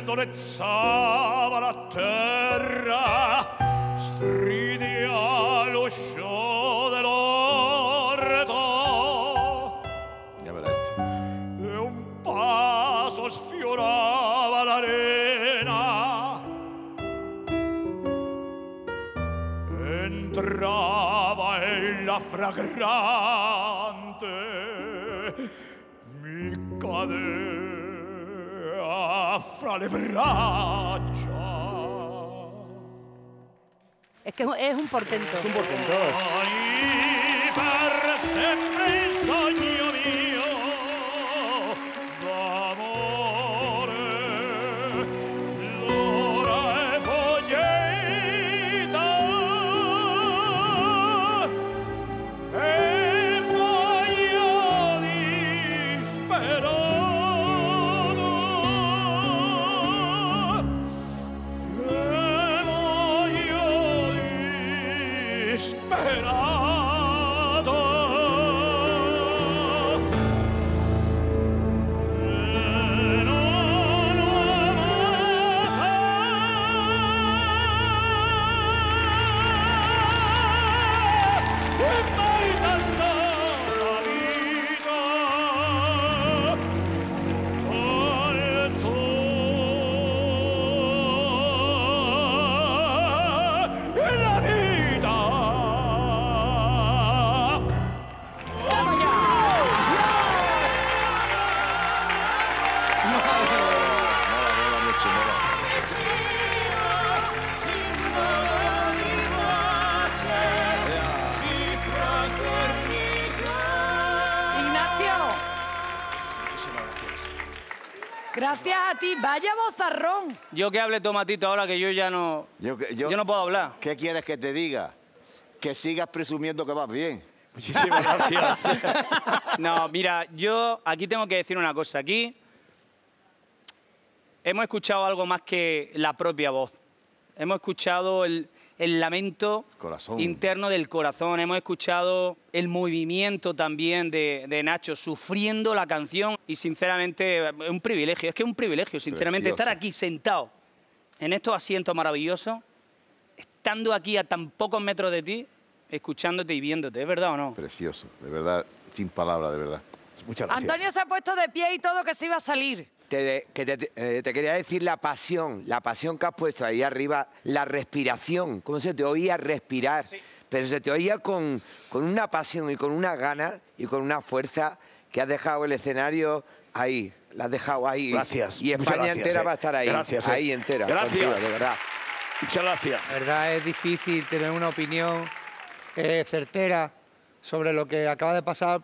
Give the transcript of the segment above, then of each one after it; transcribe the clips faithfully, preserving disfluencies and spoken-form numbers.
dolcezzava la terra, stridia l'uscio dell'orto. Ya verás. E un paso sfiorava l'arena. Entrava ella fragrante, mi cadea fra le braccia. Es que es un portento. Es un portento. Ai, per sempre il sogno mio d'amore, l'ora è foglietta e muoio disperato, e muoio disperato. Gracias a ti. Vaya bozarrón. Yo que hable Tomatito ahora, que yo ya no... Yo, Yo no puedo hablar. ¿Qué quieres que te diga? Que sigas presumiendo que vas bien. Muchísimas gracias. No, mira, yo aquí tengo que decir una cosa. Aquí hemos escuchado algo más que la propia voz. Hemos escuchado el, el lamento Corazón. interno del corazón. Hemos escuchado el movimiento también de, de Nacho sufriendo la canción. Y sinceramente, es un privilegio. Es que es un privilegio, sinceramente, Precioso. estar aquí sentado en estos asientos maravillosos, estando aquí a tan pocos metros de ti, escuchándote y viéndote. ¿Es verdad o no? Precioso, de verdad, sin palabras, de verdad. Muchas gracias. Antonio se ha puesto de pie y todo que se iba a salir. Te, que te, eh, te quería decir la pasión, la pasión que has puesto ahí arriba, la respiración, cómo se te oía respirar, Sí. pero se te oía con, con una pasión y con una gana y con una fuerza que has dejado el escenario ahí, la has dejado ahí. Gracias. Y Muchas España gracias, entera eh. va a estar ahí, Gracias, eh. ahí entera. Gracias. Contigo, de verdad. Muchas gracias. La verdad es difícil tener una opinión eh, certera sobre lo que acaba de pasar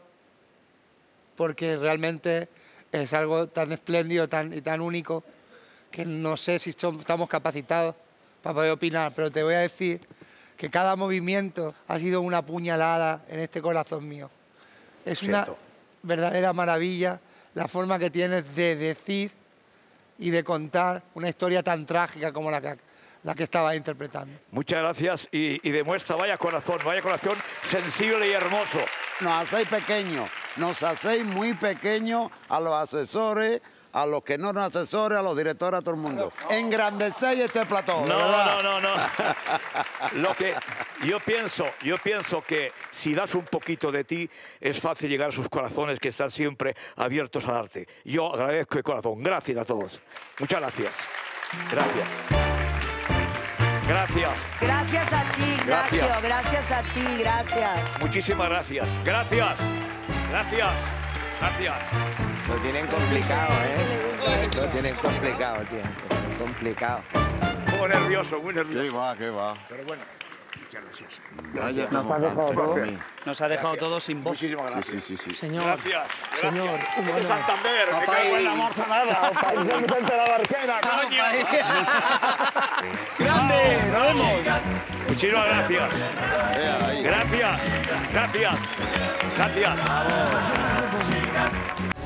porque realmente es algo tan espléndido tan, y tan único que no sé si somos- estamos capacitados para poder opinar, pero te voy a decir que cada movimiento ha sido una puñalada en este corazón mío. Es una Cierto. verdadera maravilla la forma que tienes de decir y de contar una historia tan trágica como la que, la que estabas interpretando. Muchas gracias y, y demuestra, vaya corazón, vaya corazón sensible y hermoso. Nos hacéis pequeños, nos hacéis muy pequeños a los asesores, a los que no nos asesoren, a los directores, a todo el mundo. Engrandecéis este plató, de No, verdad. no, no, no. Lo que yo pienso, yo pienso que si das un poquito de ti, es fácil llegar a sus corazones que están siempre abiertos a darte. Yo agradezco de corazón. Gracias a todos. Muchas gracias. Gracias. Gracias. Gracias a ti, Ignacio. Gracias. Gracias a ti, gracias. Muchísimas gracias. Gracias. Gracias. Gracias. Lo tienen complicado, ¿eh? Lo tienen complicado, tío. Complicado. Un poco nervioso, muy nervioso. ¿Qué va, qué va? Pero bueno, muchas gracias. Vaya, Nos ha dejado todo. Nos ha dejado Gracias. todo sin voz. Muchísimas Sí, gracias. sí, sí, sí. Señor, Gracias. Gracias. señor, Ese bueno. Santander, me cago en la morzonada. País Vicente de la Barquera, coño. ¡Grande! ¡Nos vemos! Muchísimas gracias. Eh, ahí. Gracias. Gracias. Gracias.